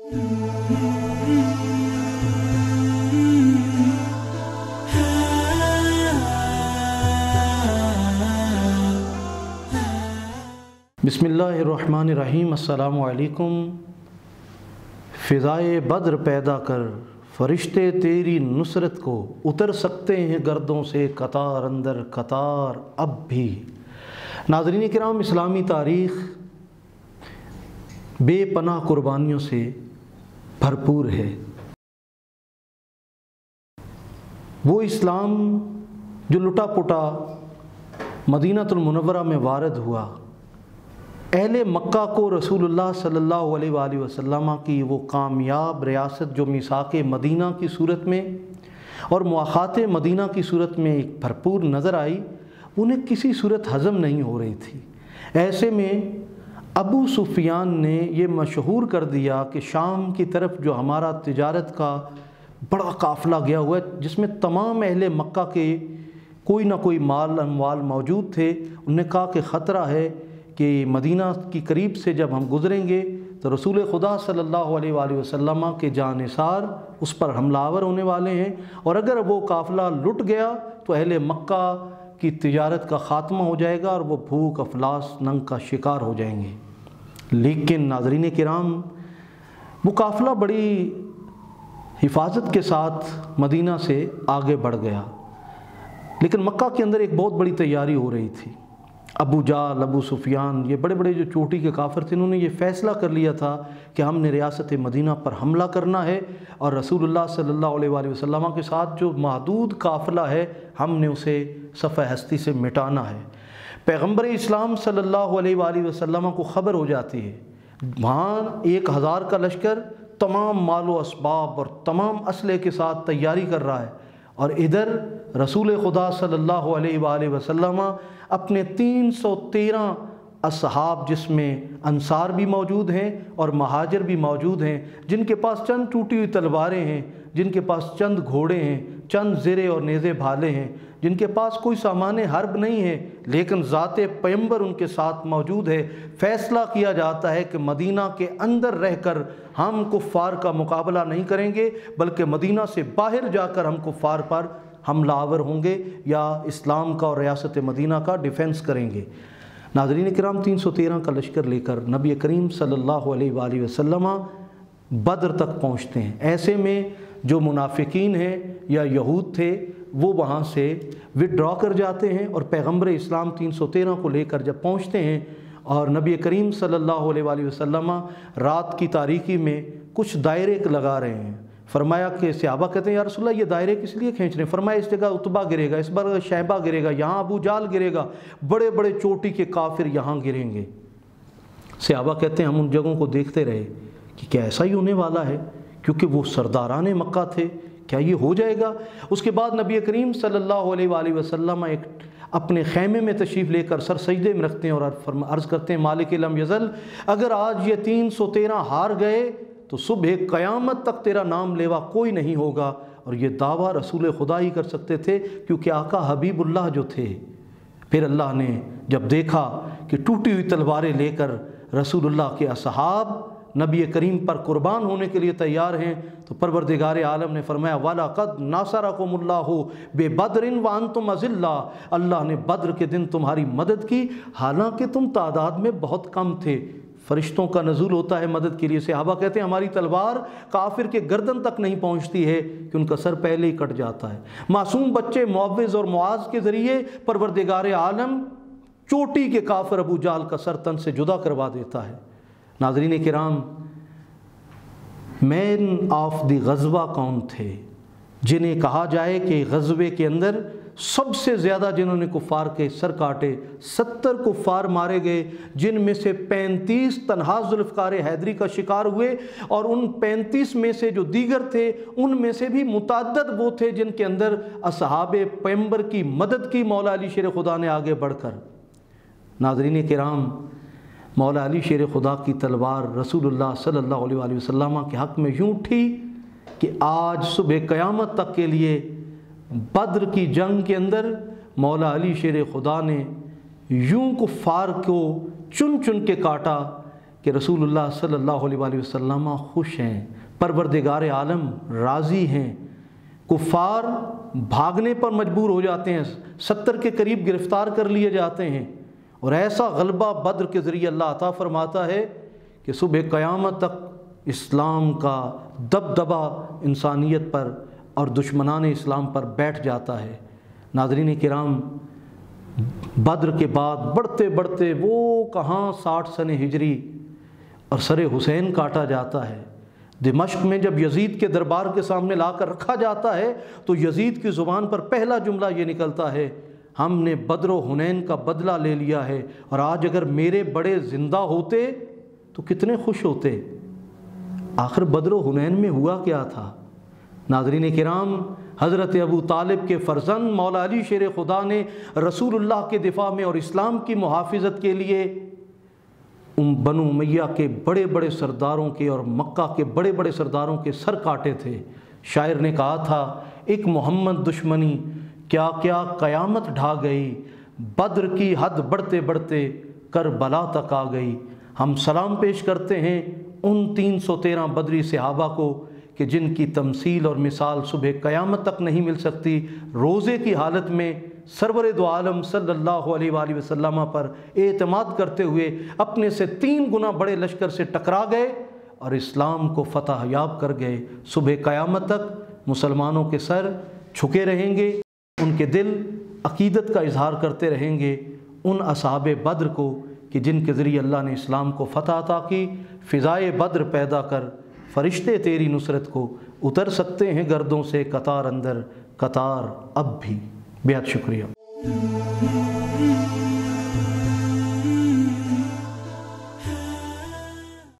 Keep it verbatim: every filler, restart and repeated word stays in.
بسم اللہ الرحمن الرحیم۔ السلام علیکم۔ فضائے بدر پیدا کر، فرشتے تیری نصرت کو اتر سکتے ہیں گردوں سے قطار اندر قطار اب بھی۔ ناظرین کرام، اسلامی تاریخ بے پناہ قربانیوں سے بھرپور ہے۔ وہ اسلام جو لٹا پٹا مدینہ المنورہ میں وارد ہوا، اہل مکہ کو رسول اللہ صلی اللہ علیہ وآلہ وسلم کی وہ کامیاب ریاست جو میثاق مدینہ کی صورت میں اور مواخات مدینہ کی صورت میں ایک بھرپور نظر آئی، انہیں کسی صورت ہضم نہیں ہو رہی تھی۔ ایسے میں ابو سفیان نے یہ مشہور کر دیا کہ شام کی طرف جو ہمارا تجارت کا بڑا قافلہ گیا ہوا ہے، جس میں تمام اہل مکہ کے کوئی نہ کوئی مال اموال موجود تھے، انہوں نے کہا کہ خطرہ ہے کہ مدینہ کی قریب سے جب ہم گزریں گے تو رسول خدا صلی اللہ علیہ وآلہ وسلم کے جانثار اس پر حملہ آور ہونے والے ہیں، اور اگر وہ قافلہ لٹ گیا تو اہل مکہ کی تجارت کا خاتمہ ہو جائے گا اور وہ بھوک افلاس ننگ کا شکار ہو جائیں گے۔ لیکن ناظرین کرام، وہ قافلہ بڑی حفاظت کے ساتھ مدینہ سے آگے بڑھ گیا، لیکن مکہ کے اندر ایک بہت بڑی تیاری ہو رہی تھی۔ ابو جہل، ابو سفیان، یہ بڑے بڑے جو چوٹی کے کافر تھے، انہوں نے یہ فیصلہ کر لیا تھا کہ ہم نے ریاست مدینہ پر حملہ کرنا ہے، اور رسول اللہ صلی اللہ علیہ وآلہ وسلم کے ساتھ جو محدود قافلہ ہے ہم نے اسے صفحہ ہستی سے مٹانا ہے۔ پیغمبر اسلام صلی اللہ علیہ وآلہ وسلم کو خبر ہو جاتی ہے، وہاں ایک ہزار کا لشکر تمام مال و اسباب اور تمام اسلحے کے ساتھ تیاری کر رہا ہے، اور ادھر رسول خدا صلی اللہ علیہ وآلہ وسلم اپنے تین سو تیرہ اصحاب، جس میں انصار بھی موجود ہیں اور مہاجر بھی موجود ہیں، جن کے پاس چند ٹوٹی ہوئی تلواریں ہیں، جن کے پاس چند گھوڑے ہیں، چند زرے اور نیزے بھالے ہیں، جن کے پاس کوئی سامان حرب نہیں ہے، لیکن ذات پیمبر ان کے ساتھ موجود ہے۔ فیصلہ کیا جاتا ہے کہ مدینہ کے اندر رہ کر ہم کفار کا مقابلہ نہیں کریں گے، بلکہ مدینہ سے باہر جا کر ہم کفار پر حملہ آور ہوں گے یا اسلام کا اور ریاست مدینہ کا ڈیفنس کریں گے۔ ناظرین کرام، تین سو تیرہ کا لشکر لے کر نبی کریم صلی اللہ علیہ وآلہ وسلم بدر تک پہنچتے ہیں۔ ایسے میں جو منافقین ہیں یا یہود تھے وہ وہاں سے وڈرا کر جاتے ہیں، اور پیغمبر اسلام تین سو تیرہ کو لے کر جب پہنچتے ہیں اور نبی کریم صلی اللہ علیہ وآلہ وسلم رات کی تاریکی میں کچھ دائرے لگا رہے ہیں، فرمایا کہ صحابہ کہتے ہیں یا رسول اللہ یہ دائرے کس لیے کھینچ رہے ہیں؟ فرمایا اس جگہ اتبا گرے گا، اس بار شیبہ گرے گا، یہاں ابو جہل گرے گا، بڑے بڑے چوٹی کے کافر یہاں گریں گے۔ صحابہ کہتے ہیں ہم ان جگہوں کو دیکھتے رہے کہ کیا ایسا ہی ہونے والا ہے، کیونککہ وہ سرداران مکہ تھے، کیا یہ ہو جائے گا؟ اس کے بعد نبی کریم صلی اللہ علیہ وآلہ وسلم ایک اپنے خیمے میں تشریف لے کر سر سجدے میں رکھتے ہیں اور عرض کرتے ہیں مالک لم یزل، اگر آج یہ تین سو تیرہ ہار گئے تو صبح قیامت تک تیرا نام لیوا کوئی نہیں ہوگا۔ اور یہ دعویٰ رسول خدا ہی کر سکتے تھے، کیونکہ آقا حبیب اللہ جو تھے۔ پھر اللہ نے جب دیکھا کہ ٹوٹی ہوئی تلواریں لے کر رسول اللہ کے اصحاب نبی کریم پر قربان ہونے کے لیے تیار ہیں، تو پروردگار عالم نے فرمایا وَلَقَدْ نَصَرَكُمُ اللَّهُ بِبَدْرٍ وَأَنْتُمْ أَذِلَّةٌ، اللہ نے بدر کے دن تمہاری مدد کی حالانکہ تم تعداد میں بہت کم تھے۔ فرشتوں کا نزول ہوتا ہے مدد کے لیے۔ صحابہ کہتے ہیں ہماری تلوار کافر کے گردن تک نہیں پہنچتی ہے کہ ان کا سر پہلے ہی کٹ جاتا ہے۔ معصوم بچے معوذ اور معاذ کے ذریعے پروردگار عالم چوٹی کے کافر ابو جہل کا سر تن سے جدا کروا دیتا ہے۔ ناظرین کرام، مین آف دی غزوہ کون تھے جنہیں کہا جائے کہ غزوے کے اندر سب سے زیادہ جنہوں نے کفار کے سر کاٹے، ستر کفار مارے گئے، جن میں سے پینتیس تنہا ذوالفقار حیدری کا شکار ہوئے، اور ان پینتیس میں سے جو دیگر تھے ان میں سے بھی متعدد وہ تھے جن کے اندر اصحاب پیغمبر کی مدد کی مولا علی شیر خدا نے آگے بڑھ کر۔ ناظرین کرام، مولا علی شیر خدا کی تلوار رسول اللہ صلی اللہ علیہ وآلہ وسلم کے حق میں یوں اٹھی کہ آج صبح قیامت تک کے لیے بدر کی جنگ کے اندر مولا علی شیر خدا نے یوں کفار کو چن چن کے کاٹا کہ رسول اللہ صلی اللہ علیہ وسلم خوش ہیں، پروردگار عالم راضی ہیں، کفار بھاگنے پر مجبور ہو جاتے ہیں، ستر کے قریب گرفتار کر لیے جاتے ہیں، اور ایسا غلبہ بدر کے ذریعے اللہ عطا فرماتا ہے کہ صبح قیامت تک اسلام کا دبدبہ انسانیت پر اور دشمنان اسلام پر بیٹھ جاتا ہے۔ ناظرین کرام، بدر کے بعد بڑھتے بڑھتے وہ کہاں ساٹھ سن ہجری اور سر حسین کاٹا جاتا ہے۔ دمشق میں جب یزید کے دربار کے سامنے لا کر رکھا جاتا ہے تو یزید کی زبان پر پہلا جملہ یہ نکلتا ہے، ہم نے بدر و حنین کا بدلہ لے لیا ہے، اور آج اگر میرے بڑے زندہ ہوتے تو کتنے خوش ہوتے۔ آخر بدر و حنین میں ہوا کیا تھا؟ ناظرین کرام، حضرت ابو طالب کے فرزند مولا علی شیر خدا نے رسول اللہ کے دفاع میں اور اسلام کی محافظت کے لیے ان بنو امیہ کے بڑے بڑے سرداروں کے اور مکہ کے بڑے بڑے سرداروں کے سر کاٹے تھے۔ شاعر نے کہا تھا، ایک محمد دشمنی کیا کیا قیامت ڈھا گئی، بدر کی حد بڑھتے بڑھتے کربلا تک آ گئی۔ ہم سلام پیش کرتے ہیں ان تین سو تیرہ بدری صحابہ کو کہ جن کی تمثیل اور مثال صبح قیامت تک نہیں مل سکتی، روزے کی حالت میں سرور دو عالم صلی اللہ علیہ وآلہ وسلم پر اعتماد کرتے ہوئے اپنے سے تین گنا بڑے لشکر سے ٹکرا گئے اور اسلام کو فتح یاب کر گئے۔ صبح قیامت تک مسلمانوں کے سر جھکے رہیں گے، ان کے دل عقیدت کا اظہار کرتے رہیں گے ان اصحاب بدر کو کہ جن کے ذریعے اللہ نے اسلام کو فتح عطا کی۔ فضائے بدر پیدا کر فرشتے تیری نصرت کو اتر سکتے ہیں گردوں سے قطار اندر قطار اب بھی۔ بہت شکریہ۔